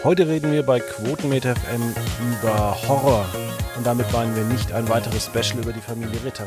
Heute reden wir bei Quotenmeter FM über Horror. Und damit meinen wir nicht ein weiteres Special über die Familie Ritter.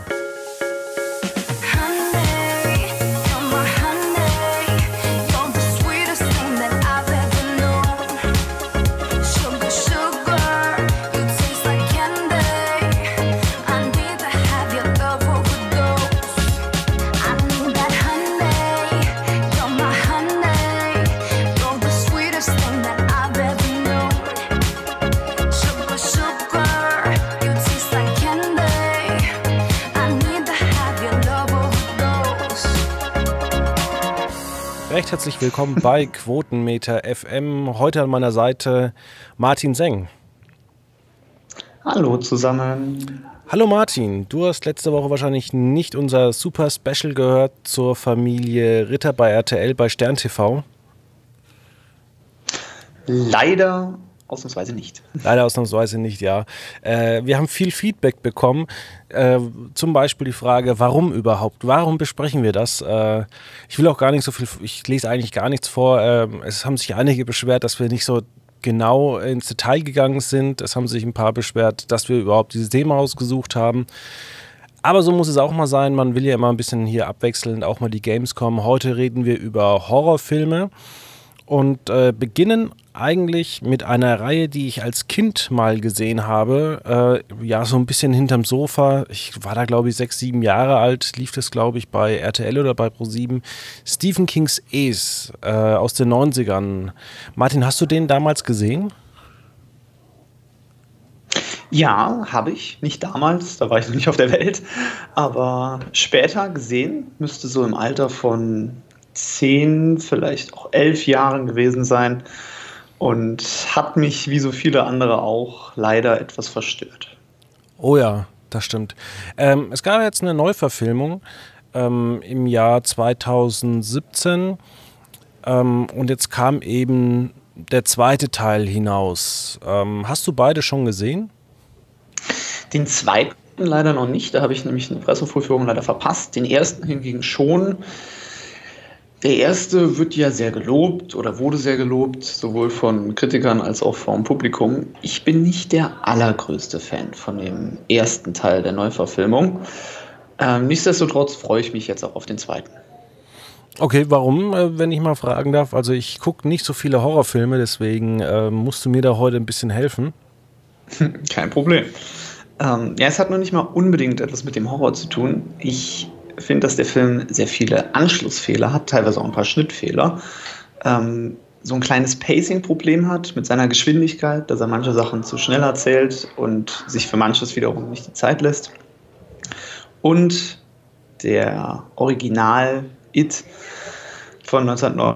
Recht herzlich willkommen bei Quotenmeter FM. Heute an meiner Seite Martin Seng. Hallo zusammen. Hallo Martin, du hast letzte Woche wahrscheinlich nicht unser Super Special gehört zur Familie Ritter bei RTL bei Stern TV. Leider ausnahmsweise nicht. Leider ausnahmsweise nicht, ja. Wir haben viel Feedback bekommen. Zum Beispiel die Frage, warum überhaupt? Warum besprechen wir das? Ich will auch gar nicht so viel, ich lese eigentlich gar nichts vor. Es haben sich einige beschwert, dass wir nicht so genau ins Detail gegangen sind. Es haben sich ein paar beschwert, dass wir überhaupt dieses Thema ausgesucht haben. Aber so muss es auch mal sein. Man will ja immer ein bisschen hier abwechselnd auch mal die Gamescom. Heute reden wir über Horrorfilme. Und beginnen eigentlich mit einer Reihe, die ich als Kind mal gesehen habe. Ja, so ein bisschen hinterm Sofa. Ich war da, glaube ich, 6, 7 Jahre alt. Lief das, glaube ich, bei RTL oder bei Pro7. Stephen Kings Es aus den 90ern. Martin, hast du den damals gesehen? Ja, habe ich. Nicht damals, da war ich noch nicht auf der Welt. Aber später gesehen, müsste so im Alter von 10, vielleicht auch 11 Jahren gewesen sein und hat mich, wie so viele andere auch, leider etwas verstört. Oh ja, das stimmt. Es gab jetzt eine Neuverfilmung im Jahr 2017 und jetzt kam eben der zweite Teil hinaus. Hast du beide schon gesehen? Den zweiten leider noch nicht, da habe ich nämlich eine Pressevorführung leider verpasst. Den ersten hingegen schon. Der erste wird ja sehr gelobt oder wurde sehr gelobt, sowohl von Kritikern als auch vom Publikum. Ich bin nicht der allergrößte Fan von dem ersten Teil der Neuverfilmung. Nichtsdestotrotz freue ich mich jetzt auch auf den zweiten. Okay, warum, wenn ich mal fragen darf? Also ich gucke nicht so viele Horrorfilme, deswegen musst du mir da heute ein bisschen helfen. Kein Problem. Ja, es hat noch nicht mal unbedingt etwas mit dem Horror zu tun. Ich finde, dass der Film sehr viele Anschlussfehler hat, teilweise auch ein paar Schnittfehler. So ein kleines Pacing-Problem hat mit seiner Geschwindigkeit, dass er manche Sachen zu schnell erzählt und sich für manches wiederum nicht die Zeit lässt. Und der Original It von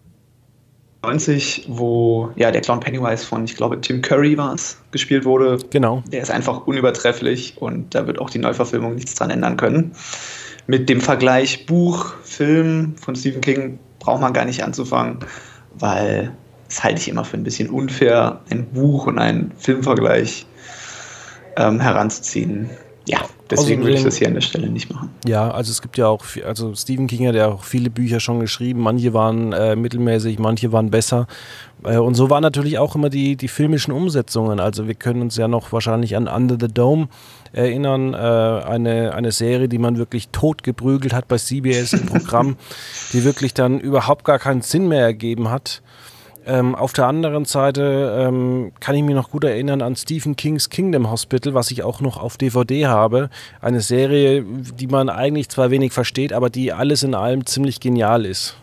1990, wo ja der Clown Pennywise von, ich glaube, Tim Curry war es, gespielt wurde. Genau. Der ist einfach unübertrefflich und da wird auch die Neuverfilmung nichts dran ändern können. Mit dem Vergleich Buch, Film von Stephen King braucht man gar nicht anzufangen, weil das halte ich immer für ein bisschen unfair, ein Buch und einen Filmvergleich heranzuziehen. Ja, deswegen würde ich das hier an der Stelle nicht machen. Ja, also es gibt ja auch, also Stephen King hat ja auch viele Bücher schon geschrieben, manche waren mittelmäßig, manche waren besser. Und so waren natürlich auch immer die filmischen Umsetzungen. Also wir können uns ja noch wahrscheinlich an Under the Dome erinnern, eine Serie, die man wirklich totgeprügelt hat bei CBS im Programm, die wirklich dann überhaupt gar keinen Sinn mehr ergeben hat. Auf der anderen Seite kann ich mich noch gut erinnern an Stephen Kings Kingdom Hospital, was ich auch noch auf DVD habe. Eine Serie, die man eigentlich zwar wenig versteht, aber die alles in allem ziemlich genial ist.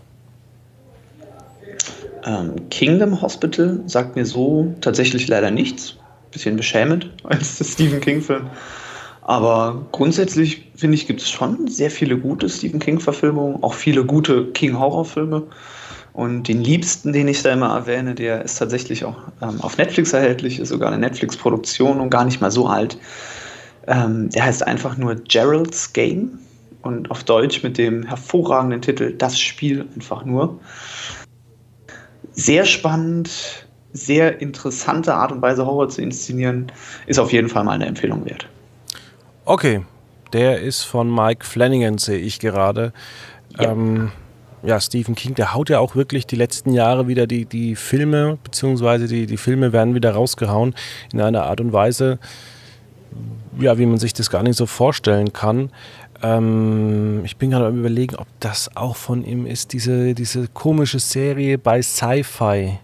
Kingdom Hospital sagt mir so tatsächlich leider nichts. Bisschen beschämend als der Stephen King-Film. Aber grundsätzlich, finde ich, gibt es schon sehr viele gute Stephen King-Verfilmungen, auch viele gute King-Horror-Filme. Und den liebsten, den ich da immer erwähne, der ist tatsächlich auch auf Netflix erhältlich, ist sogar eine Netflix-Produktion und gar nicht mal so alt. Der heißt einfach nur Gerald's Game und auf Deutsch mit dem hervorragenden Titel Das Spiel einfach nur. Sehr spannend, sehr interessante Art und Weise, Horror zu inszenieren, ist auf jeden Fall mal eine Empfehlung wert. Okay, der ist von Mike Flanagan, sehe ich gerade. Ja. ja, Stephen King, der haut ja auch wirklich die letzten Jahre wieder die Filme, beziehungsweise die Filme werden wieder rausgehauen in einer Art und Weise, ja, wie man sich das gar nicht so vorstellen kann. Ich bin gerade am Überlegen, ob das auch von ihm ist, diese komische Serie bei Sci-Fi.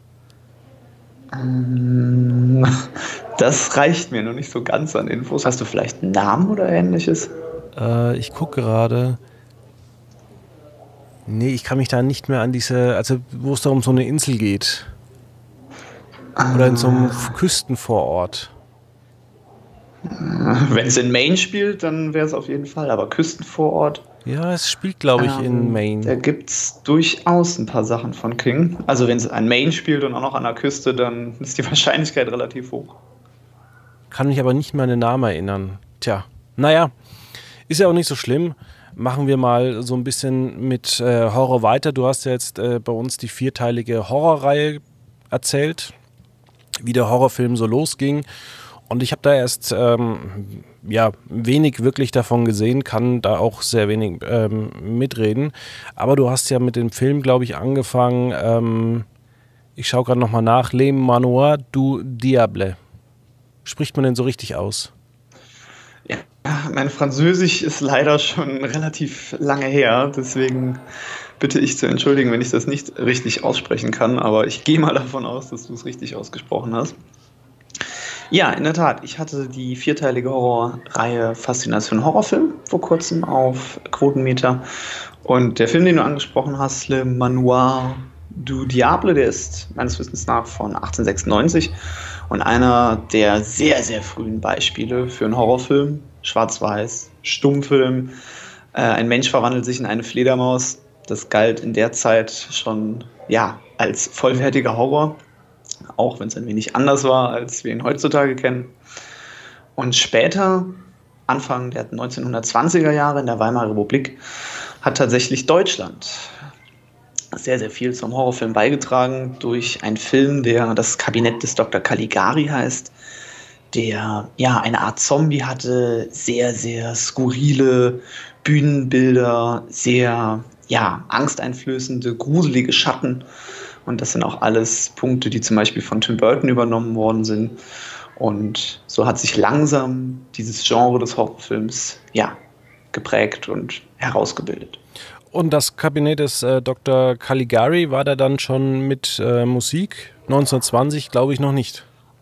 Das reicht mir noch nicht so ganz an Infos. Hast du vielleicht einen Namen oder ähnliches? Ich gucke gerade. Nee, ich kann mich da nicht mehr an also wo es da um so eine Insel geht. Oder in so einem Küstenvorort. Wenn es in Maine spielt, dann wäre es auf jeden Fall. Aber Küstenvorort. Ja, es spielt, glaube ich, in Maine. Da gibt es durchaus ein paar Sachen von King. Also wenn es an Maine spielt und auch noch an der Küste, dann ist die Wahrscheinlichkeit relativ hoch. Kann mich aber nicht mehr an den Namen erinnern. Tja, naja, ist ja auch nicht so schlimm. Machen wir mal so ein bisschen mit Horror weiter. Du hast ja jetzt bei uns die 4-teilige Horrorreihe erzählt, wie der Horrorfilm so losging. Und ich habe da erst wenig wirklich davon gesehen, kann da auch sehr wenig mitreden. Aber du hast ja mit dem Film, glaube ich, angefangen. Ich schaue gerade nochmal nach. Le Manoir du Diable. Spricht man denn so richtig aus? Ja, mein Französisch ist leider schon relativ lange her. Deswegen bitte ich zu entschuldigen, wenn ich das nicht richtig aussprechen kann. Aber ich gehe mal davon aus, dass du es richtig ausgesprochen hast. Ja, in der Tat. Ich hatte die 4-teilige Horrorreihe Faszination Horrorfilm vor kurzem auf Quotenmeter. Und der Film, den du angesprochen hast, Le Manoir du Diable, der ist meines Wissens nach von 1896 und einer der sehr, sehr frühen Beispiele für einen Horrorfilm. Schwarz-Weiß, Stummfilm. Ein Mensch verwandelt sich in eine Fledermaus. Das galt in der Zeit schon als vollwertiger Horror. Auch wenn es ein wenig anders war, als wir ihn heutzutage kennen. Und später, Anfang der 1920er Jahre in der Weimarer Republik, hat tatsächlich Deutschland sehr, sehr viel zum Horrorfilm beigetragen durch einen Film, der Das Kabinett des Dr. Caligari heißt, der eine Art Zombie hatte, sehr, sehr skurrile Bühnenbilder, sehr angsteinflößende, gruselige Schatten. Und das sind auch alles Punkte, die zum Beispiel von Tim Burton übernommen worden sind. Und so hat sich langsam dieses Genre des Horrorfilms geprägt und herausgebildet. Und das Kabinett des Dr. Caligari, war da dann schon mit Musik? 1920 glaube ich noch nicht.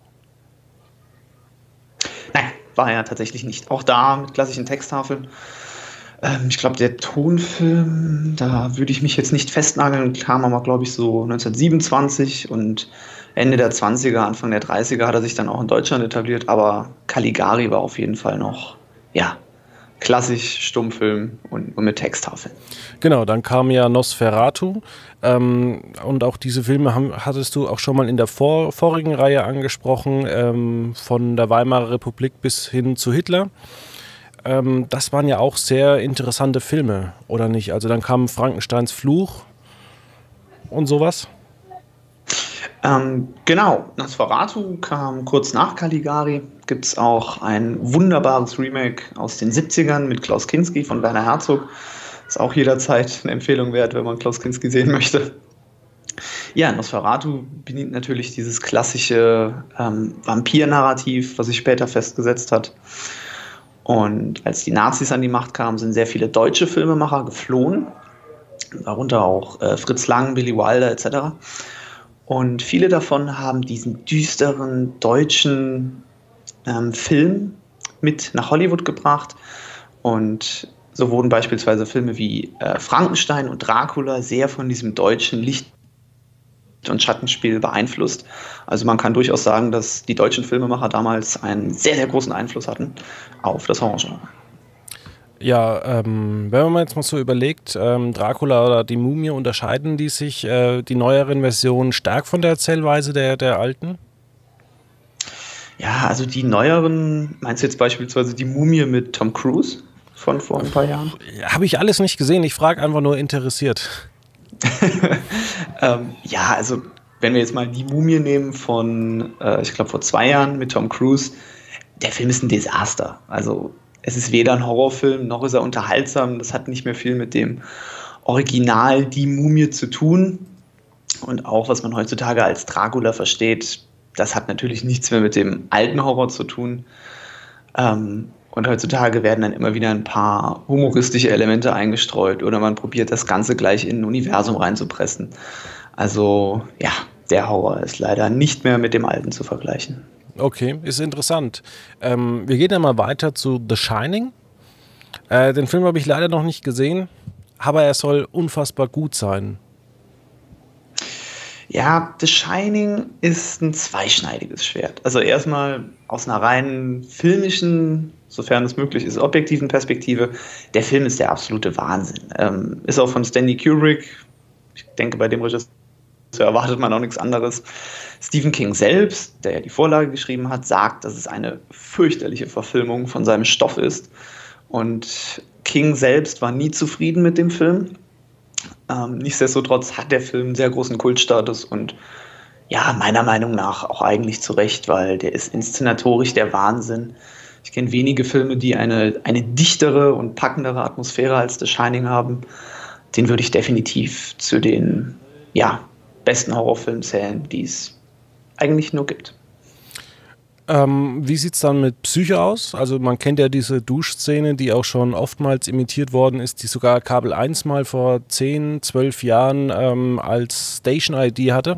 Nein, war er tatsächlich nicht. Auch da mit klassischen Texttafeln. Ich glaube, der Tonfilm, da würde ich mich jetzt nicht festnageln, kam aber, glaube ich, so 1927 und Ende der 20er, Anfang der 30er hat er sich dann auch in Deutschland etabliert, aber Caligari war auf jeden Fall noch, klassisch Stummfilm und mit Texttafeln. Genau, dann kam ja Nosferatu und auch diese Filme hattest du auch schon mal in der vorigen Reihe angesprochen, von der Weimarer Republik bis hin zu Hitler. Das waren ja auch sehr interessante Filme, oder nicht? Also dann kam Frankensteins Fluch und sowas. Genau, Nosferatu kam kurz nach Caligari. Gibt es auch ein wunderbares Remake aus den 70ern mit Klaus Kinski von Werner Herzog. Ist auch jederzeit eine Empfehlung wert, wenn man Klaus Kinski sehen möchte. Ja, Nosferatu bedient natürlich dieses klassische Vampir-Narrativ, was sich später festgesetzt hat. Und als die Nazis an die Macht kamen, sind sehr viele deutsche Filmemacher geflohen, darunter auch Fritz Lang, Billy Wilder etc. Und viele davon haben diesen düsteren deutschen Film mit nach Hollywood gebracht. Und so wurden beispielsweise Filme wie Frankenstein und Dracula sehr von diesem deutschen Licht- und Schattenspiel beeinflusst. Also man kann durchaus sagen, dass die deutschen Filmemacher damals einen sehr, sehr großen Einfluss hatten auf das Horrorgenre. Ja, wenn man jetzt mal so überlegt, Dracula oder die Mumie, unterscheiden die sich, die neueren Versionen, stark von der Erzählweise der alten? Ja, also die neueren, meinst du jetzt beispielsweise die Mumie mit Tom Cruise von vor ein paar Jahren? Habe ich alles nicht gesehen, ich frage einfach nur interessiert. Also wenn wir jetzt mal die Mumie nehmen von, ich glaube vor 2 Jahren mit Tom Cruise, der Film ist ein Desaster. Also es ist weder ein Horrorfilm, noch ist er unterhaltsam. Das hat nicht mehr viel mit dem Original die Mumie zu tun. Und auch, was man heutzutage als Dracula versteht, das hat natürlich nichts mehr mit dem alten Horror zu tun. Und heutzutage werden dann immer wieder ein paar humoristische Elemente eingestreut oder man probiert das Ganze gleich in ein Universum reinzupressen. Also ja, der Horror ist leider nicht mehr mit dem alten zu vergleichen. Okay, ist interessant. Wir gehen dann mal weiter zu The Shining. Den Film habe ich leider noch nicht gesehen, aber er soll unfassbar gut sein. Ja, The Shining ist ein zweischneidiges Schwert. Also erstmal aus einer rein filmischen, sofern es möglich ist, objektiven Perspektive. Der Film ist der absolute Wahnsinn. Ist auch von Stanley Kubrick. Ich denke, bei dem Regisseur erwartet man auch nichts anderes. Stephen King selbst, der ja die Vorlage geschrieben hat, sagt, dass es eine fürchterliche Verfilmung von seinem Stoff ist. Und King selbst war nie zufrieden mit dem Film. Nichtsdestotrotz hat der Film einen sehr großen Kultstatus und ja, meiner Meinung nach auch eigentlich zu Recht, weil der ist inszenatorisch der Wahnsinn. Ich kenne wenige Filme, die eine dichtere und packendere Atmosphäre als The Shining haben. Den würde ich definitiv zu den besten Horrorfilmen zählen, die es eigentlich nur gibt. Wie sieht es dann mit Psycho aus? Also man kennt ja diese Duschszene, die auch schon oftmals imitiert worden ist, die sogar Kabel 1 mal vor 10, 12 Jahren als Station-ID hatte.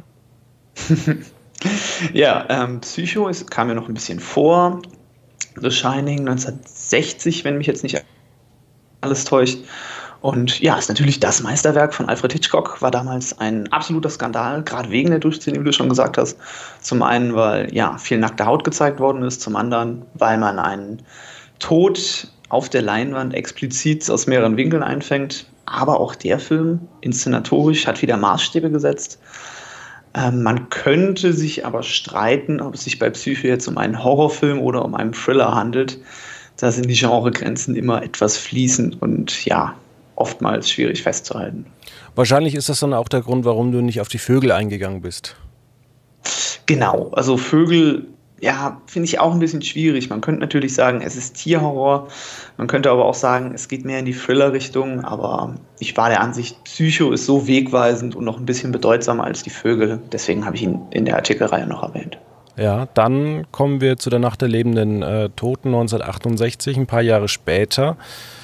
Ja, Psycho kam ja noch ein bisschen vor. The Shining 1960, wenn mich jetzt nicht alles täuscht. Und ja, ist natürlich das Meisterwerk von Alfred Hitchcock, war damals ein absoluter Skandal, gerade wegen der Duschszene, wie du schon gesagt hast. Zum einen, weil viel nackte Haut gezeigt worden ist, zum anderen, weil man einen Tod auf der Leinwand explizit aus mehreren Winkeln einfängt. Aber auch der Film, inszenatorisch, hat wieder Maßstäbe gesetzt. Man könnte sich aber streiten, ob es sich bei Psycho jetzt um einen Horrorfilm oder um einen Thriller handelt. Da sind die Genregrenzen immer etwas fließend und oftmals schwierig festzuhalten. Wahrscheinlich ist das dann auch der Grund, warum du nicht auf die Vögel eingegangen bist. Genau, also Vögel, finde ich auch ein bisschen schwierig. Man könnte natürlich sagen, es ist Tierhorror. Man könnte aber auch sagen, es geht mehr in die Thriller-Richtung. Aber ich war der Ansicht, Psycho ist so wegweisend und noch ein bisschen bedeutsamer als die Vögel. Deswegen habe ich ihn in der Artikelreihe noch erwähnt. Ja, dann kommen wir zu der Nacht der lebenden Toten 1968, ein paar Jahre später.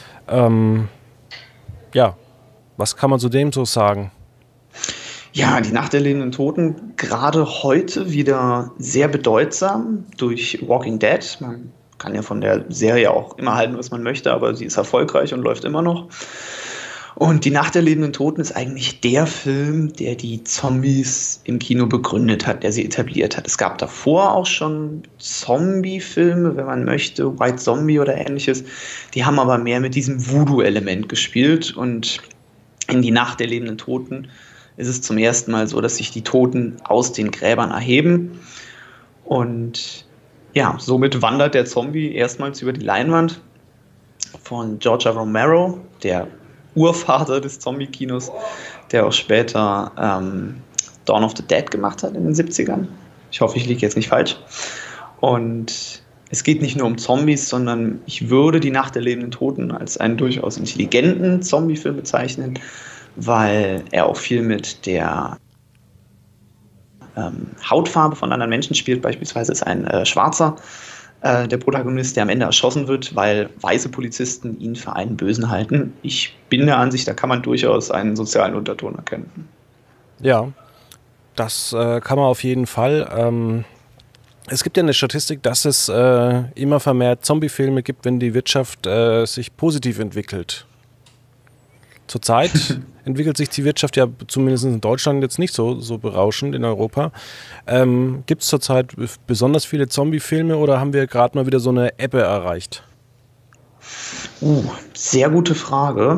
Was kann man zu dem so sagen? Ja, die Nacht der lebenden Toten, gerade heute wieder sehr bedeutsam durch Walking Dead. Man kann ja von der Serie auch immer halten, was man möchte, aber sie ist erfolgreich und läuft immer noch. Und die Nacht der lebenden Toten ist eigentlich der Film, der die Zombies im Kino begründet hat, der sie etabliert hat. Es gab davor auch schon Zombie-Filme, wenn man möchte, White Zombie oder ähnliches. Die haben aber mehr mit diesem Voodoo-Element gespielt. Und in die Nacht der lebenden Toten ist es zum ersten Mal so, dass sich die Toten aus den Gräbern erheben. Und somit wandert der Zombie erstmals über die Leinwand von George Romero, der Urvater des Zombie-Kinos, der auch später Dawn of the Dead gemacht hat in den 70ern. Ich hoffe, ich liege jetzt nicht falsch. Und es geht nicht nur um Zombies, sondern ich würde die Nacht der lebenden Toten als einen durchaus intelligenten Zombie-Film bezeichnen, weil er auch viel mit der Hautfarbe von anderen Menschen spielt. Beispielsweise ist ein Schwarzer der Protagonist, der am Ende erschossen wird, weil weiße Polizisten ihn für einen Bösen halten. Ich bin der Ansicht, da kann man durchaus einen sozialen Unterton erkennen. Ja, das kann man auf jeden Fall. Es gibt ja eine Statistik, dass es immer vermehrt Zombie-Filme gibt, wenn die Wirtschaft sich positiv entwickelt. Zurzeit entwickelt sich die Wirtschaft ja zumindest in Deutschland jetzt nicht so berauschend in Europa. Gibt es zurzeit besonders viele Zombie-Filme oder haben wir gerade mal wieder so eine Ebbe erreicht? Sehr gute Frage.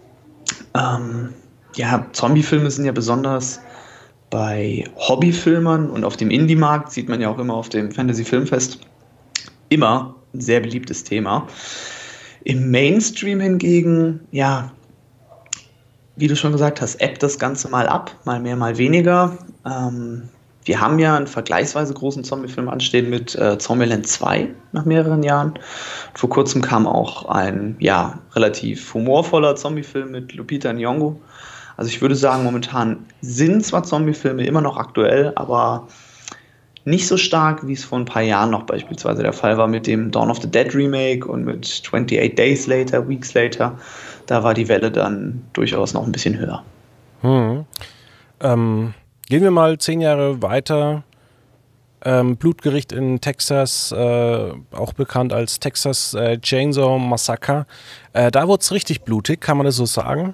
Zombie-Filme sind ja besonders bei Hobbyfilmern und auf dem Indie-Markt, sieht man ja auch immer auf dem Fantasy-Filmfest, immer ein sehr beliebtes Thema. Im Mainstream hingegen, wie du schon gesagt hast, ebbt das Ganze mal ab, mal mehr, mal weniger. wir haben ja einen vergleichsweise großen Zombie-Film anstehen mit Zombieland 2 nach mehreren Jahren. Vor kurzem kam auch ein relativ humorvoller Zombie-Film mit Lupita Nyong'o. Also ich würde sagen, momentan sind zwar Zombie-Filme immer noch aktuell, aber nicht so stark, wie es vor ein paar Jahren noch beispielsweise der Fall war mit dem Dawn of the Dead Remake und mit 28 Days Later, Weeks Later. Da war die Welle dann durchaus noch ein bisschen höher. Gehen wir mal 10 Jahre weiter. Blutgericht in Texas, auch bekannt als Texas Chainsaw Massacre. Da wurde es richtig blutig, kann man das so sagen?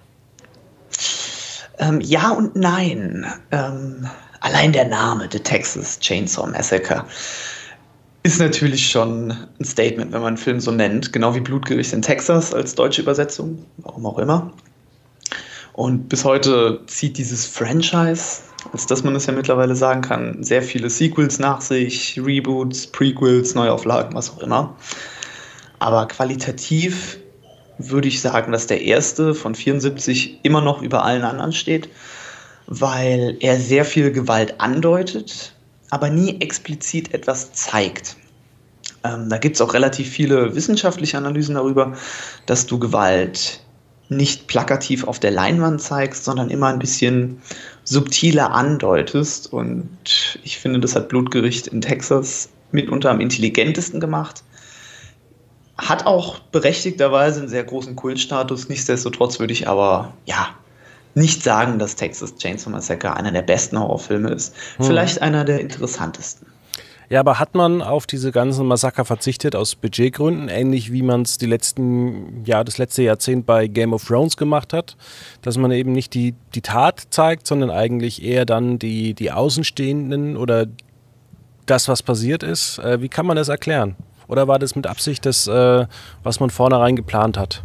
Ja und nein. Allein der Name, The Texas Chainsaw Massacre, ist natürlich schon ein Statement, wenn man einen Film so nennt. Genau wie Blutgericht in Texas als deutsche Übersetzung, warum auch immer. Und bis heute zieht dieses Franchise, als dass man es ja mittlerweile sagen kann, sehr viele Sequels nach sich, Reboots, Prequels, Neuauflagen, was auch immer. Aber qualitativ würde ich sagen, dass der erste von 74 immer noch über allen anderen steht, weil er sehr viel Gewalt andeutet, aber nie explizit etwas zeigt. Da gibt es auch relativ viele wissenschaftliche Analysen darüber, dass du Gewalt nicht plakativ auf der Leinwand zeigst, sondern immer ein bisschen subtiler andeutest. Und ich finde, das hat Blutgericht in Texas mitunter am intelligentesten gemacht. Hat auch berechtigterweise einen sehr großen Kultstatus. Nichtsdestotrotz würde ich aber nicht sagen, dass Texas Chainsaw Massacre einer der besten Horrorfilme ist. Vielleicht einer der interessantesten. Ja, aber hat man auf diese ganzen Massaker verzichtet aus Budgetgründen, ähnlich wie man es das letzte Jahrzehnt bei Game of Thrones gemacht hat, dass man eben nicht die Tat zeigt, sondern eigentlich eher dann die Außenstehenden oder das, was passiert ist. Wie kann man das erklären? Oder war das mit Absicht das, was man vornherein geplant hat?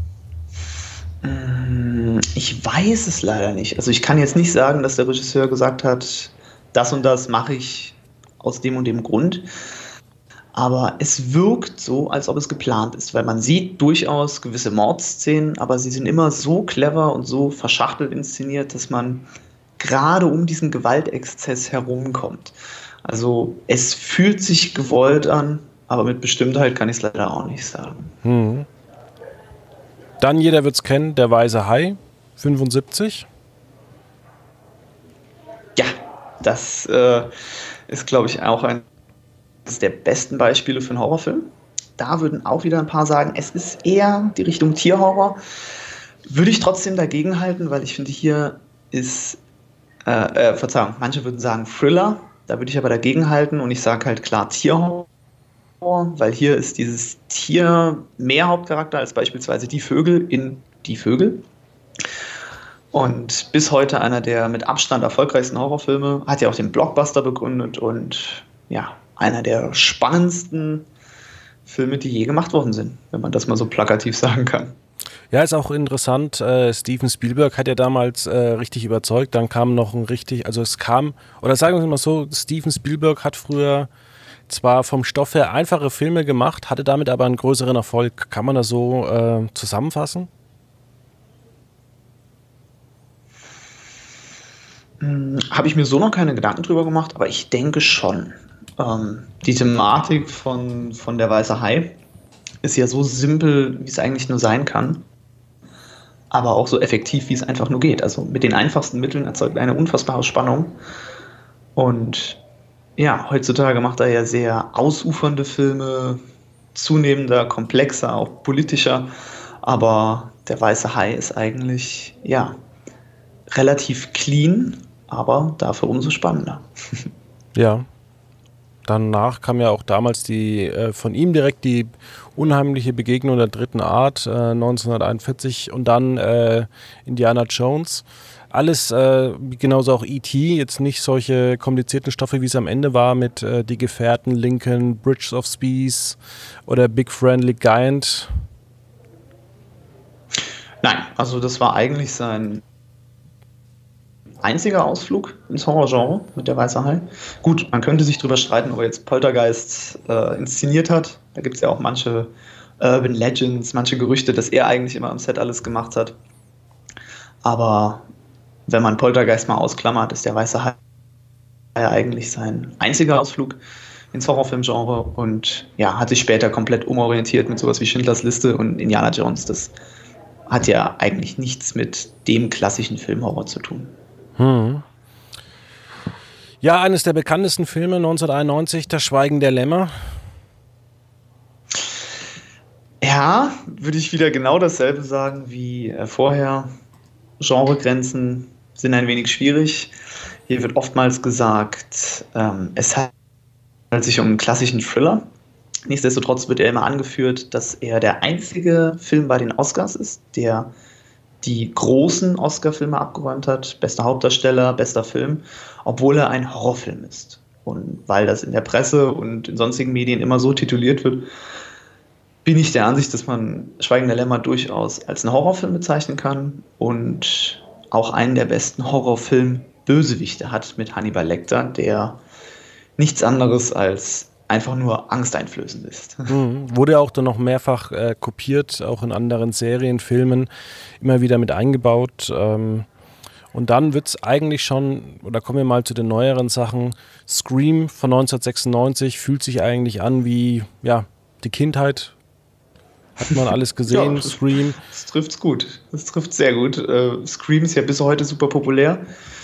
Ich weiß es leider nicht. Also ich kann jetzt nicht sagen, dass der Regisseur gesagt hat, das und das mache ich aus dem und dem Grund. Aber es wirkt so, als ob es geplant ist, weil man sieht durchaus gewisse Mordszenen, aber sie sind immer so clever und so verschachtelt inszeniert, dass man gerade um diesen Gewaltexzess herumkommt. Also es fühlt sich gewollt an, aber mit Bestimmtheit kann ich es leider auch nicht sagen. Dann, jeder wird es kennen, Der Weiße Hai, 75. Ja, das ist, glaube ich, auch eines der besten Beispiele für einen Horrorfilm. Da würden auch wieder ein paar sagen, es ist eher die Richtung Tierhorror. Würde ich trotzdem dagegen halten, weil ich finde, hier ist, manche würden sagen Thriller, da würde ich aber dagegen halten und ich sage halt klar Tierhorror, weil hier ist dieses Tier mehr Hauptcharakter als beispielsweise die Vögel in Die Vögel. Und bis heute einer der mit Abstand erfolgreichsten Horrorfilme, hat ja auch den Blockbuster begründet und einer der spannendsten Filme, die je gemacht worden sind, wenn man das mal so plakativ sagen kann. Ja, ist auch interessant, Steven Spielberg hat ja damals richtig überzeugt, dann kam noch sagen wir es mal so, Steven Spielberg hat früher zwar vom Stoff her einfache Filme gemacht, hatte damit aber einen größeren Erfolg. Kann man das so zusammenfassen? Habe ich mir so noch keine Gedanken drüber gemacht, aber ich denke schon. Die Thematik von Der Weiße Hai ist ja so simpel, wie es eigentlich nur sein kann, aber auch so effektiv, wie es einfach nur geht. Also mit den einfachsten Mitteln erzeugt eine unfassbare Spannung. Und heutzutage macht er ja sehr ausufernde Filme, zunehmender, komplexer, auch politischer. Aber Der Weiße Hai ist eigentlich, relativ clean, aber dafür umso spannender. Ja. Danach kam ja auch damals von ihm direkt die unheimliche Begegnung der dritten Art, 1941, und dann Indiana Jones. Alles, genauso auch E.T., jetzt nicht solche komplizierten Stoffe, wie es am Ende war mit Die Gefährten, Lincoln, Bridge of Spies oder Big Friendly Giant. Nein, also das war eigentlich sein einziger Ausflug ins Horrorgenre mit Der Weiße Hai. Gut, man könnte sich drüber streiten, ob er jetzt Poltergeist inszeniert hat. Da gibt es ja auch manche Urban Legends, manche Gerüchte, dass er eigentlich immer am Set alles gemacht hat. Aber wenn man Poltergeist mal ausklammert, ist Der Weiße Hai ja eigentlich sein einziger Ausflug ins Horrorfilmgenre und ja, hat sich später komplett umorientiert mit sowas wie Schindlers Liste und Indiana Jones. Das hat ja eigentlich nichts mit dem klassischen Filmhorror zu tun. Ja, eines der bekanntesten Filme 1991, Das Schweigen der Lämmer. Ja, würde ich wieder genau dasselbe sagen wie vorher. Genregrenzen sind ein wenig schwierig. Hier wird oftmals gesagt, es handelt sich um einen klassischen Thriller. Nichtsdestotrotz wird er immer angeführt, dass er der einzige Film bei den Oscars ist, der die großen Oscar-Filme abgeräumt hat. Bester Hauptdarsteller, bester Film, obwohl er ein Horrorfilm ist. Und weil das in der Presse und in sonstigen Medien immer so tituliert wird, bin ich der Ansicht, dass man Schweigen der Lämmer durchaus als einen Horrorfilm bezeichnen kann und auch einen der besten Horrorfilm-Bösewichte hat mit Hannibal Lecter, der nichts anderes als einfach nur angsteinflößend ist. Wurde auch dann noch mehrfach kopiert, auch in anderen Serien, Filmen, immer wieder mit eingebaut. Und dann wird es eigentlich schon, oder kommen wir mal zu den neueren Sachen, Scream von 1996 fühlt sich eigentlich an wie, ja, die Kindheit. Hat man alles gesehen, Ja, Scream. das trifft's gut. Das trifft sehr gut. Scream ist ja bis heute super populär.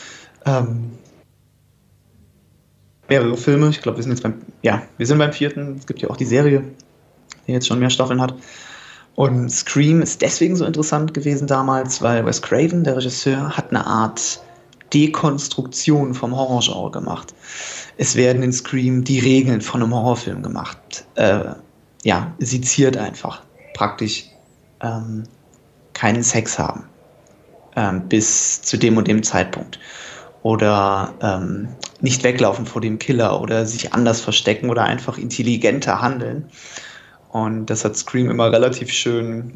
Mehrere Filme. Ich glaube, wir sind beim 4. Es gibt ja auch die Serie, die jetzt schon mehr Staffeln hat. Und Scream ist deswegen so interessant gewesen damals, weil Wes Craven, der Regisseur, hat eine Art Dekonstruktion vom Horrorgenre gemacht. Es werden in Scream die Regeln von einem Horrorfilm gemacht. Seziert einfach. Praktisch keinen Sex haben. Bis zu dem und dem Zeitpunkt. Oder nicht weglaufen vor dem Killer oder sich anders verstecken oder einfach intelligenter handeln. Und das hat Scream immer relativ schön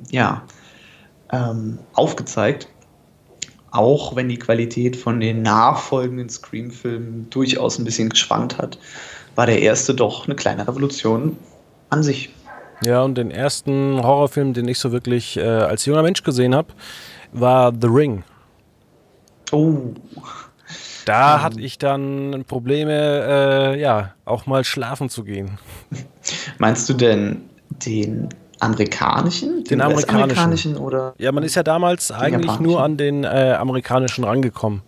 aufgezeigt. Auch wenn die Qualität von den nachfolgenden Scream-Filmen durchaus ein bisschen geschwankt hat, war der erste doch eine kleine Revolution an sich. Ja, und den ersten Horrorfilm, den ich so wirklich als junger Mensch gesehen habe, war The Ring. Oh. Da hatte ich dann Probleme, auch mal schlafen zu gehen. Meinst du denn den amerikanischen? Den amerikanischen oder? Ja, man ist ja damals eigentlich nur an den amerikanischen rangekommen.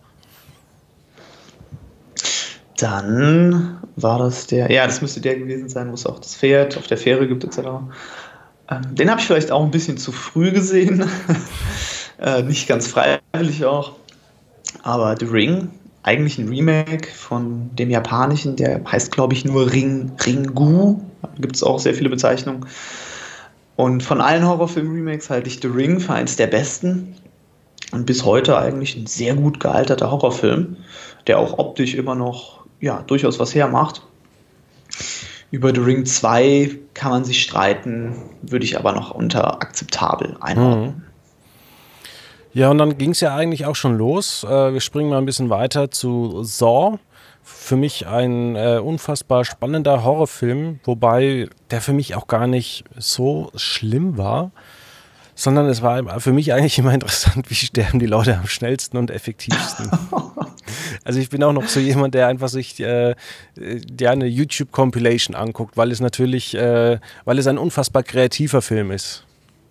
Dann war das das müsste der gewesen sein, wo es auch das Pferd auf der Fähre gibt, etc. Den habe ich vielleicht auch ein bisschen zu früh gesehen. Nicht ganz freiwillig auch. Aber The Ring, eigentlich ein Remake von dem japanischen, der heißt, glaube ich, nur Ringu. Da gibt es auch sehr viele Bezeichnungen. Und von allen Horrorfilm-Remakes halte ich The Ring für eins der besten. Und bis heute eigentlich ein sehr gut gealterter Horrorfilm, der auch optisch immer noch durchaus was hermacht. Über The Ring 2 kann man sich streiten, würde ich aber noch unter akzeptabel einordnen. Ja, und dann ging es ja eigentlich auch schon los. Wir springen mal ein bisschen weiter zu Saw. Für mich ein unfassbar spannender Horrorfilm, wobei der für mich auch gar nicht so schlimm war, sondern es war für mich eigentlich immer interessant, wie sterben die Leute am schnellsten und effektivsten. Also ich bin auch noch so jemand, der einfach sich eine YouTube-Compilation anguckt, weil es natürlich, weil es ein unfassbar kreativer Film ist.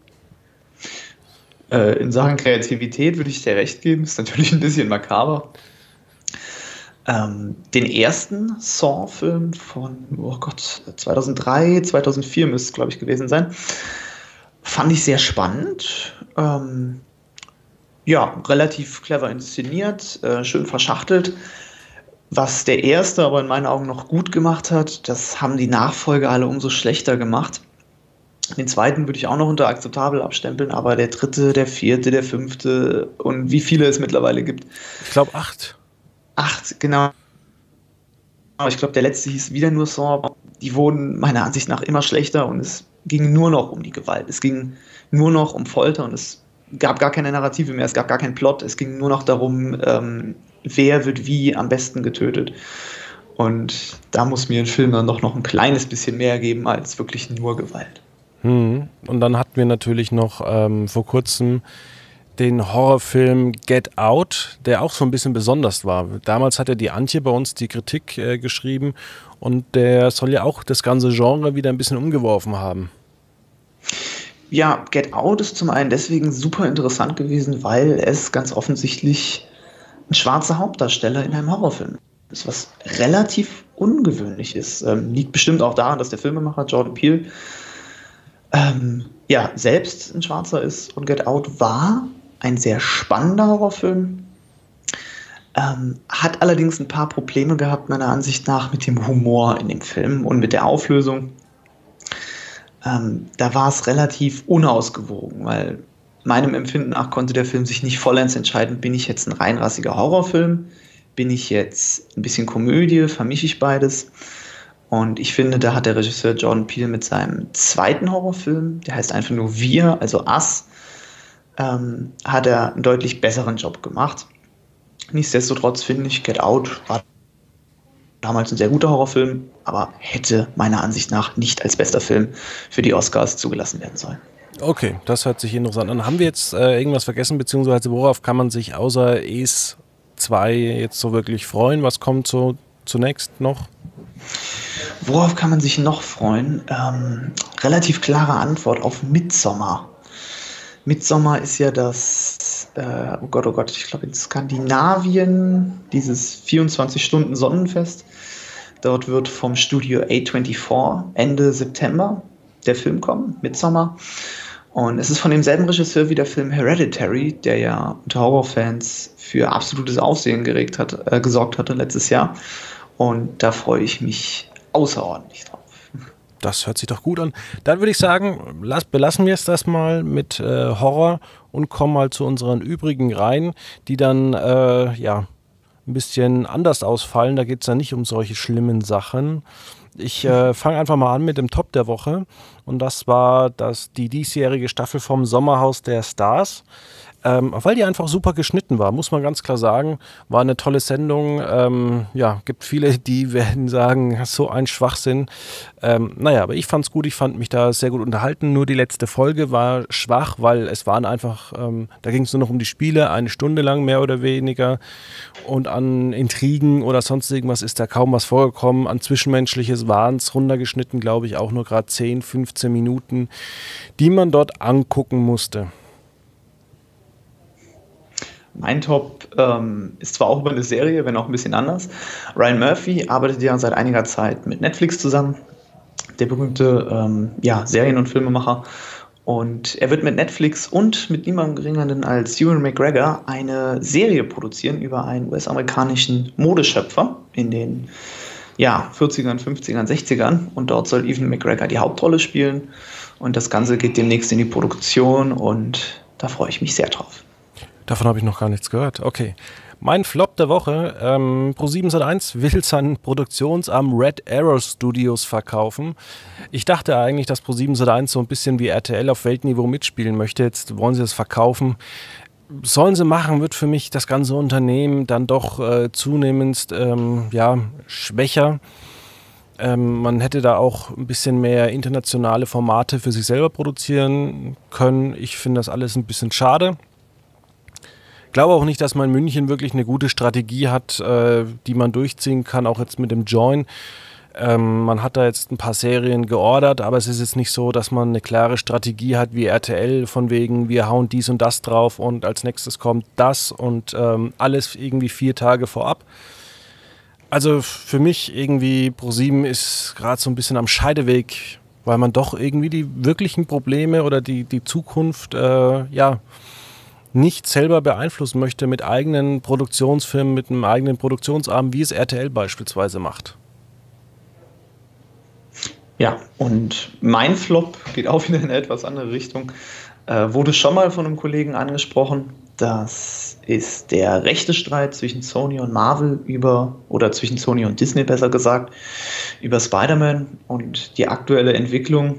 In Sachen Kreativität würde ich dir recht geben, ist natürlich ein bisschen makaber. Den ersten Saw-Film von 2003, 2004 müsste es, glaube ich, gewesen sein, fand ich sehr spannend. Relativ clever inszeniert, schön verschachtelt. Was der erste aber in meinen Augen noch gut gemacht hat, das haben die Nachfolger alle umso schlechter gemacht. Den zweiten würde ich auch noch unter akzeptabel abstempeln, aber der dritte, der vierte, der fünfte und wie viele es mittlerweile gibt. Ich glaube 8. 8, genau. Aber ich glaube, der letzte hieß wieder nur Saw. Die wurden meiner Ansicht nach immer schlechter und es ging nur noch um die Gewalt. Es ging nur noch um Folter und es gab gar keine Narrative mehr, es gab gar keinen Plot. Es ging nur noch darum, wer wird wie am besten getötet. Und da muss mir ein Film dann doch noch ein kleines bisschen mehr geben als wirklich nur Gewalt. Und dann hatten wir natürlich noch vor kurzem den Horrorfilm Get Out, der auch so ein bisschen besonders war. Damals hat ja die Antje bei uns die Kritik geschrieben und der soll ja auch das ganze Genre wieder ein bisschen umgeworfen haben. Ja, Get Out ist zum einen deswegen super interessant gewesen, weil es ganz offensichtlich ein schwarzer Hauptdarsteller in einem Horrorfilm ist, was relativ ungewöhnlich ist. Liegt bestimmt auch daran, dass der Filmemacher Jordan Peele ja, selbst ein Schwarzer ist, und Get Out war ein sehr spannender Horrorfilm, hat allerdings ein paar Probleme gehabt, meiner Ansicht nach, mit dem Humor in dem Film und mit der Auflösung. Da war es relativ unausgewogen, weil meinem Empfinden nach konnte der Film sich nicht vollends entscheiden, bin ich jetzt ein reinrassiger Horrorfilm, bin ich jetzt ein bisschen Komödie, vermische ich beides. Und ich finde, da hat der Regisseur Jordan Peele mit seinem zweiten Horrorfilm, der heißt einfach nur Wir, also Us, hat er einen deutlich besseren Job gemacht. Nichtsdestotrotz finde ich, Get Out war damals ein sehr guter Horrorfilm, aber hätte meiner Ansicht nach nicht als bester Film für die Oscars zugelassen werden sollen. Okay, das hört sich interessant an. Haben wir jetzt irgendwas vergessen, beziehungsweise worauf kann man sich außer Es 2 jetzt so wirklich freuen? Was kommt so zunächst noch? Worauf kann man sich noch freuen? Relativ klare Antwort auf Midsommar. Midsommar ist ja das, oh Gott, ich glaube in Skandinavien, dieses 24-Stunden-Sonnenfest. Dort wird vom Studio A24 Ende September der Film kommen, Midsommar. Und es ist von demselben Regisseur wie der Film Hereditary, der ja unter Horrorfans für absolutes Aufsehen gesorgt hatte letztes Jahr. Und da freue ich mich außerordentlich drauf. Das hört sich doch gut an. Dann würde ich sagen, belassen wir es das mal mit Horror und kommen mal zu unseren übrigen Reihen, die dann ein bisschen anders ausfallen. Da geht es ja nicht um solche schlimmen Sachen. Ich fange einfach mal an mit dem Top der Woche. Und das war die diesjährige Staffel vom Sommerhaus der Stars. Weil die einfach super geschnitten war, muss man ganz klar sagen. War eine tolle Sendung. Gibt viele, die werden sagen, so ein Schwachsinn. Aber ich fand's gut, ich fand mich da sehr gut unterhalten. Nur die letzte Folge war schwach, weil es waren einfach, da ging es nur noch um die Spiele, 1 Stunde lang mehr oder weniger. Und an Intrigen oder sonst irgendwas ist da kaum was vorgekommen. An Zwischenmenschliches waren es runtergeschnitten, glaube ich, auch nur gerade 10, 15 Minuten, die man dort angucken musste. Mein Top ist zwar auch über eine Serie, wenn auch ein bisschen anders. Ryan Murphy arbeitet ja seit einiger Zeit mit Netflix zusammen, der berühmte Serien- und Filmemacher. Und er wird mit Netflix und mit niemandem geringeren als Ewan McGregor eine Serie produzieren über einen US-amerikanischen Modeschöpfer in den 40ern, 50ern, 60ern. Und dort soll Ewan McGregor die Hauptrolle spielen. Und das Ganze geht demnächst in die Produktion und da freue ich mich sehr drauf. Davon habe ich noch gar nichts gehört. Okay. Mein Flop der Woche. Pro7 will seinen Produktionsarm Red Arrow Studios verkaufen. Ich dachte eigentlich, dass Pro7 so ein bisschen wie RTL auf Weltniveau mitspielen möchte. Jetzt wollen sie das verkaufen. Sollen sie machen, wird für mich das ganze Unternehmen dann doch zunehmend schwächer. Man hätte da auch ein bisschen mehr internationale Formate für sich selber produzieren können. Ich finde das alles ein bisschen schade. Ich glaube auch nicht, dass man in München wirklich eine gute Strategie hat, die man durchziehen kann, auch jetzt mit dem Join. Man hat da jetzt ein paar Serien geordert, aber es ist jetzt nicht so, dass man eine klare Strategie hat wie RTL, von wegen wir hauen dies und das drauf und als nächstes kommt das und alles irgendwie 4 Tage vorab. Also für mich irgendwie Pro7 ist gerade so ein bisschen am Scheideweg, weil man doch irgendwie die wirklichen Probleme oder die Zukunft nicht selber beeinflussen möchte mit eigenen Produktionsfirmen, mit einem eigenen Produktionsarm, wie es RTL beispielsweise macht. Ja, und mein Flop geht auch wieder in eine etwas andere Richtung. Wurde schon mal von einem Kollegen angesprochen. Das ist der Rechtestreit zwischen Sony und Marvel zwischen Sony und Disney besser gesagt, über Spider-Man und die aktuelle Entwicklung,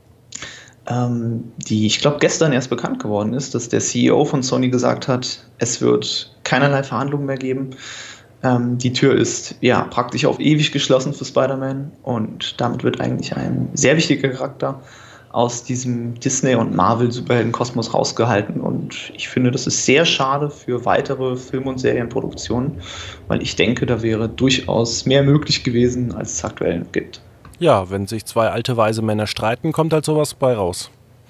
die ich glaube gestern erst bekannt geworden ist, dass der CEO von Sony gesagt hat, es wird keinerlei Verhandlungen mehr geben. Die Tür ist praktisch auf ewig geschlossen für Spider-Man und damit wird eigentlich ein sehr wichtiger Charakter aus diesem Disney- und Marvel-Superhelden-Kosmos rausgehalten. Und ich finde, das ist sehr schade für weitere Film- und Serienproduktionen, weil ich denke, da wäre durchaus mehr möglich gewesen, als es aktuell gibt. Ja, wenn sich zwei alte, weise Männer streiten, kommt halt sowas bei raus.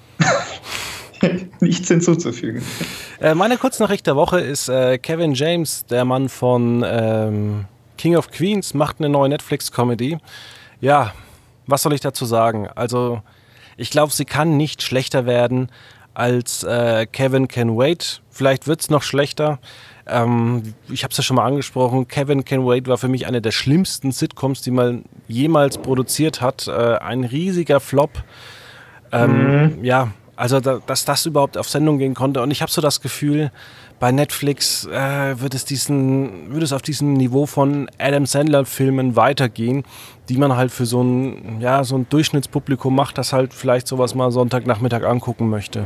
Nichts hinzuzufügen. Meine Kurznachricht der Woche ist Kevin James, der Mann von King of Queens, macht eine neue Netflix-Comedy. Ja, was soll ich dazu sagen? Also, ich glaube, sie kann nicht schlechter werden als Kevin Can Wait. Vielleicht wird es noch schlechter. Ich habe es ja schon mal angesprochen. Kevin Can Wait war für mich eine der schlimmsten Sitcoms, die man jemals produziert hat. Ein riesiger Flop. Ja, also dass das überhaupt auf Sendung gehen konnte. Und ich habe so das Gefühl, bei Netflix wird es auf diesem Niveau von Adam Sandler-Filmen weitergehen, die man halt für so ein Durchschnittspublikum macht, das halt vielleicht sowas mal Sonntagnachmittag angucken möchte.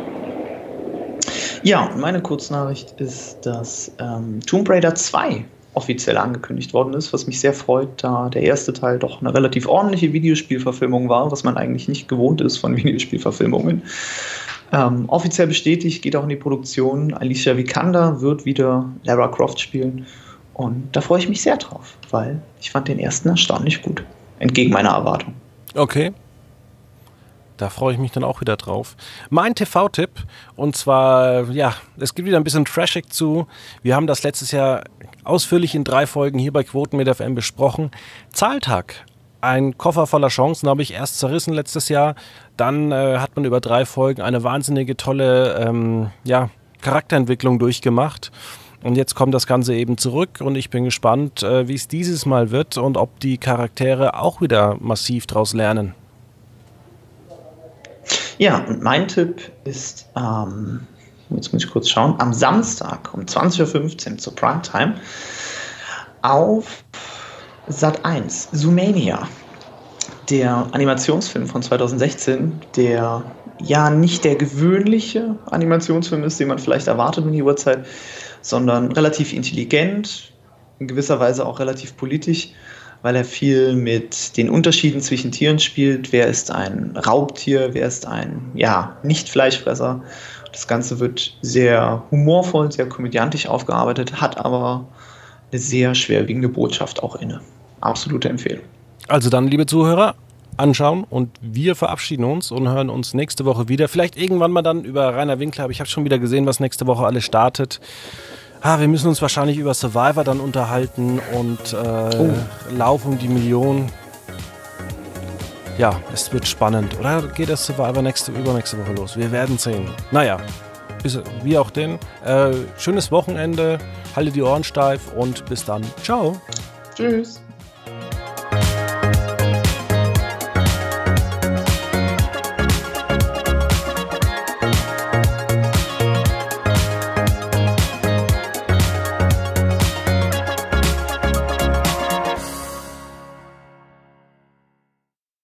Ja, und meine Kurznachricht ist, dass Tomb Raider 2 offiziell angekündigt worden ist, was mich sehr freut, da der erste Teil doch eine relativ ordentliche Videospielverfilmung war, was man eigentlich nicht gewohnt ist von Videospielverfilmungen. Offiziell bestätigt, geht auch in die Produktion. Alicia Vikander wird wieder Lara Croft spielen. Und da freue ich mich sehr drauf, weil ich fand den ersten erstaunlich gut. Entgegen meiner Erwartung. Okay. Da freue ich mich dann auch wieder drauf. Mein TV-Tipp, und zwar, ja, es gibt wieder ein bisschen Trashig zu. Wir haben das letztes Jahr ausführlich in 3 Folgen hier bei Quoten mit FM besprochen. Zahltag. Ein Koffer voller Chancen habe ich erst zerrissen letztes Jahr. Dann hat man über 3 Folgen eine wahnsinnige tolle Charakterentwicklung durchgemacht. Und jetzt kommt das Ganze eben zurück und ich bin gespannt, wie es dieses Mal wird und ob die Charaktere auch wieder massiv daraus lernen. Ja, und mein Tipp ist, jetzt muss ich kurz schauen, am Samstag um 20.15 Uhr zur Primetime auf Sat.1, Zoomania, der Animationsfilm von 2016, der ja nicht der gewöhnliche Animationsfilm ist, den man vielleicht erwartet um die Uhrzeit, sondern relativ intelligent, in gewisser Weise auch relativ politisch, weil er viel mit den Unterschieden zwischen Tieren spielt. Wer ist ein Raubtier, wer ist ein Nicht-Fleischfresser. Das Ganze wird sehr humorvoll, sehr komödiantisch aufgearbeitet, hat aber eine sehr schwerwiegende Botschaft auch inne. Absolute Empfehlung. Also dann, liebe Zuhörer, anschauen und wir verabschieden uns und hören uns nächste Woche wieder. Vielleicht irgendwann mal dann über Rainer Winkler, aber ich habe schon wieder gesehen, was nächste Woche alles startet. Wir müssen uns wahrscheinlich über Survivor dann unterhalten und Lauf um die Million. Ja, es wird spannend. Oder geht das Survivor übernächste Woche los? Wir werden sehen. Naja, wie auch denn. Schönes Wochenende, halte die Ohren steif und bis dann. Ciao. Tschüss.